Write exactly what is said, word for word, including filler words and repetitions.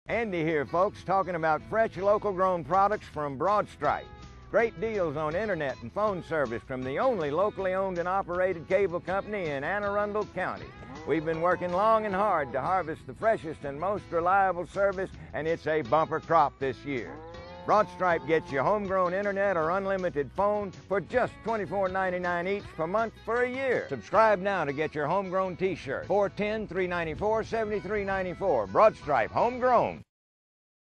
Andy here, folks, talking about fresh local grown products from Broadstripe. Great deals on internet and phone service from the only locally owned and operated cable company in Arundel County. We've been working long and hard to harvest the freshest and most reliable service, and it's a bumper crop this year. Broadstripe gets you homegrown internet or unlimited phone for just twenty-four ninety-nine each per month for a year. Subscribe now to get your homegrown t-shirt. four one zero, three nine four, seven three nine four. Broadstripe, homegrown.